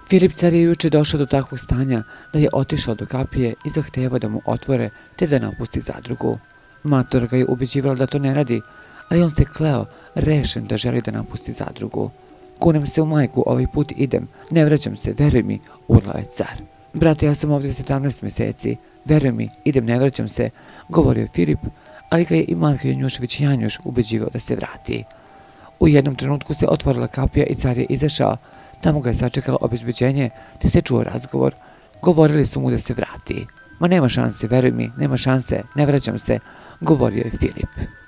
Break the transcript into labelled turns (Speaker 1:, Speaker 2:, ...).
Speaker 1: Filip car je juče došao do takvog stanja da je otišao do kapije i zahtevao da mu otvore te da napusti zadrugu. Matora ga je ubeđivala da to ne radi, ali on se kleo, rešen da želi da napusti zadrugu. Kunem se u majku, ovaj put idem, ne vraćam se, veruj mi, urlao je car. Brate, ja sam ovdje 17 mjeseci, veruj mi, idem, ne vraćam se, govorio je Filip, ali ga je i Marka Janjušević Janjuš ubeđivao da se vrati. U jednom trenutku se otvorila kapija i car je izašao. Tamo ga je sačekalo obezbeđenje, te se čuo razgovor. Govorili su mu da se vrati. Ma nema šanse, veruj mi, nema šanse, ne vraćam se, govorio je Filip.